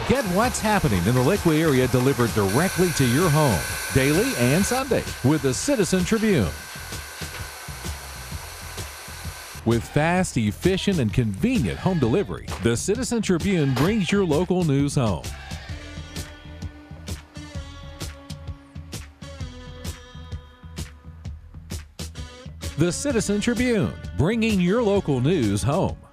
Get what's happening in the Lakeway area delivered directly to your home, daily and Sunday, with the Citizen Tribune. With fast, efficient, and convenient home delivery, the Citizen Tribune brings your local news home. The Citizen Tribune, bringing your local news home.